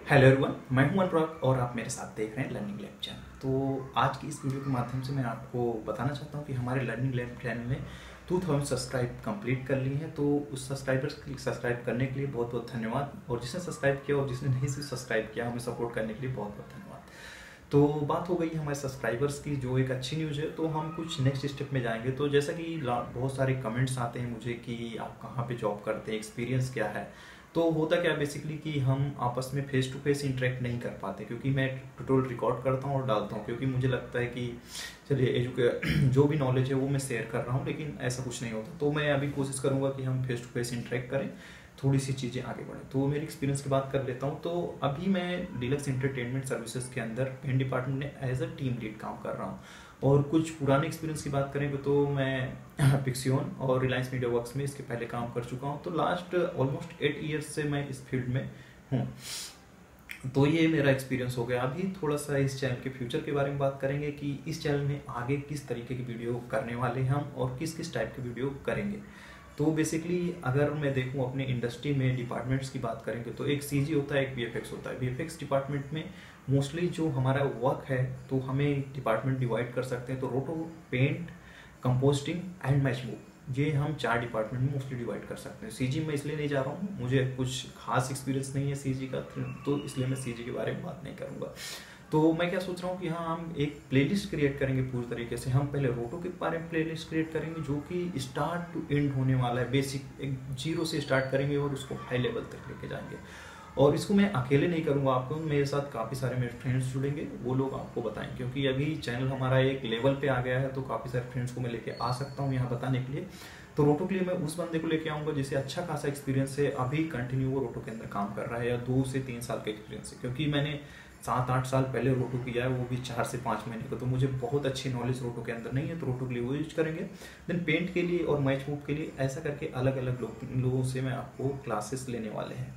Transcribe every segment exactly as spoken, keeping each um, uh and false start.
Hello everyone, मैं हूं अनुराग और आप मेरे साथ देख रहे हैं लर्निंग लैब चैनल। तो आज की इस वीडियो के माध्यम से मैं आपको बताना चाहता हूं कि हमारे लर्निंग लैब चैनल ने दो हज़ार सब्सक्राइब कंप्लीट कर ली हैं। तो उस सब्सक्राइबर्स सब्सक्राइब करने के लिए बहुत बहुत धन्यवाद, और जिसने सब्सक्राइब किया और जिसने नहीं सब्सक्राइब किया हमें सपोर्ट करने के लिए बहुत बहुत धन्यवाद। तो बात हो गई हमारे सब्सक्राइबर्स की, जो एक अच्छी न्यूज़ है। तो हम कुछ नेक्स्ट स्टेप में जाएंगे। तो जैसा कि बहुत सारे कमेंट्स आते हैं मुझे कि आप कहाँ पे जॉब करते हैं, एक्सपीरियंस क्या है। तो होता क्या है बेसिकली कि हम आपस में फेस टू फेस इंटरेक्ट नहीं कर पाते, क्योंकि मैं ट्यूटोरियल रिकॉर्ड करता हूँ और डालता हूँ, क्योंकि मुझे लगता है कि चलिए एजुके जो भी नॉलेज है वो मैं शेयर कर रहा हूँ, लेकिन ऐसा कुछ नहीं होता। तो मैं अभी कोशिश करूँगा कि हम फेस टू फेस इंटरेक्ट करें, थोड़ी सी चीज़ें आगे बढ़ें। तो मेरी एक्सपीरियंस की बात कर लेता हूँ। तो अभी मैं डीलक्स एंटरटेनमेंट सर्विसेज के अंदर पेन डिपार्टमेंट में एज अ टीम लीड काम कर रहा हूँ। और कुछ पुराने एक्सपीरियंस की बात करें तो मैं पिक्सियोन और रिलायंस मीडिया वर्क्स में इसके पहले काम कर चुका हूँ। तो लास्ट ऑलमोस्ट एट ईयर्स से मैं इस फील्ड में हूँ। तो ये मेरा एक्सपीरियंस हो गया। अभी थोड़ा सा इस चैनल के फ्यूचर के बारे में बात करेंगे कि इस चैनल में आगे किस तरीके की वीडियो करने वाले हैं हम, और किस किस टाइप की वीडियो करेंगे। तो बेसिकली अगर मैं देखूं अपने इंडस्ट्री में डिपार्टमेंट्स की बात करेंगे तो एक सीजी होता है, एक वीएफएक्स होता है। वीएफएक्स डिपार्टमेंट में मोस्टली जो हमारा वर्क है तो हमें डिपार्टमेंट डिवाइड कर सकते हैं। तो roto, paint, compositing and match move, ये हम चार डिपार्टमेंट में मोस्टली डिवाइड कर सकते हैं। सीजी में इसलिए नहीं जा रहा हूँ, मुझे कुछ खास एक्सपीरियंस नहीं है सीजी का, तो इसलिए मैं सीजी के बारे में बात नहीं करूँगा। तो मैं क्या सोच रहा हूँ कि हाँ, हम एक प्लेलिस्ट क्रिएट करेंगे पूरी तरीके से। हम पहले रोटो के बारे में प्लेलिस्ट क्रिएट करेंगे, जो कि स्टार्ट टू एंड होने वाला है। बेसिक एक जीरो से स्टार्ट करेंगे और उसको हाई लेवल तक लेके जाएंगे। और इसको मैं अकेले नहीं करूँगा, आपको मेरे साथ काफ़ी सारे मेरे फ्रेंड्स जुड़ेंगे, वो लोग आपको बताएंगे। क्योंकि अभी चैनल हमारा एक लेवल पे आ गया है, तो काफ़ी सारे फ्रेंड्स को मैं लेके आ सकता हूँ यहाँ बताने के लिए। तो रोटो के लिए मैं उस बंदे को लेके आऊँगा जिसे अच्छा खासा एक्सपीरियंस है, अभी कंटिन्यू वो रोटो के अंदर काम कर रहा है, या दो से तीन साल का एक्सपीरियंस है। क्योंकि मैंने सात आठ साल पहले रोटो किया है, वो भी चार से पाँच महीने का। तो मुझे बहुत अच्छी नॉलेज रोटो के अंदर नहीं है, तो रोटो के लिए वो यूज करेंगे। देन पेंट के लिए और मैच मूव के लिए ऐसा करके अलग अलग लोग लोगों से मैं आपको क्लासेस लेने वाले हैं।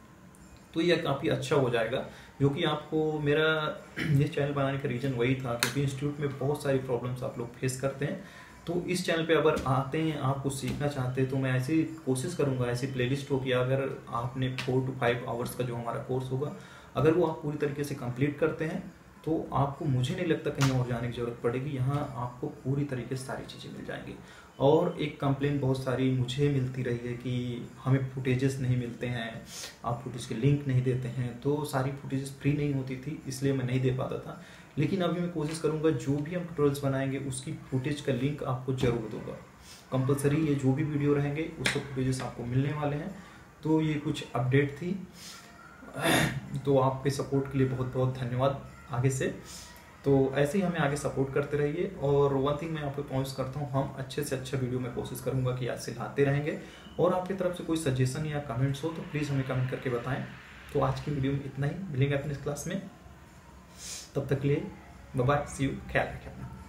तो यह काफ़ी अच्छा हो जाएगा, जो कि आपको मेरा ये चैनल बनाने का रीज़न वही था, क्योंकि इंस्टीट्यूट में बहुत सारी प्रॉब्लम्स आप लोग फेस करते हैं। तो इस चैनल पे अगर आते हैं, आप कुछ सीखना चाहते हैं, तो मैं ऐसी कोशिश करूँगा, ऐसी प्लेलिस्ट हो कि अगर आपने फोर टू फाइव आवर्स का जो हमारा कोर्स होगा, अगर वो आप पूरी तरीके से कंप्लीट करते हैं, तो आपको, मुझे नहीं लगता कहीं और जाने की ज़रूरत पड़ेगी। यहाँ आपको पूरी तरीके से सारी चीज़ें मिल जाएंगी। और एक कंप्लेंट बहुत सारी मुझे मिलती रही है कि हमें फुटेजेस नहीं मिलते हैं, आप फुटेज के लिंक नहीं देते हैं। तो सारी फुटेजेस फ्री नहीं होती थी, इसलिए मैं नहीं दे पाता था। लेकिन अभी मैं कोशिश करूँगा, जो भी हम ट्यूटोरियल्स बनाएंगे उसकी फुटेज का लिंक आपको जरूर दूंगा कंपलसरी। ये जो भी वीडियो रहेंगे उसके फुटेजेस आपको मिलने वाले हैं। तो ये कुछ अपडेट थी। तो आपके सपोर्ट के लिए बहुत बहुत धन्यवाद आगे से। तो ऐसे ही हमें आगे सपोर्ट करते रहिए। और वन थिंग मैं आपको पहुंच करता हूं, हम अच्छे से अच्छा वीडियो में कोशिश करूंगा कि आज से लाते रहेंगे। और आपकी तरफ से कोई सजेशन या कमेंट्स हो तो प्लीज़ हमें कमेंट करके बताएं। तो आज की वीडियो में इतना ही, मिलेंगे अपने इस क्लास में। तब तक के लिए बाय बाय, सी यू, ख्याल रखें अपना।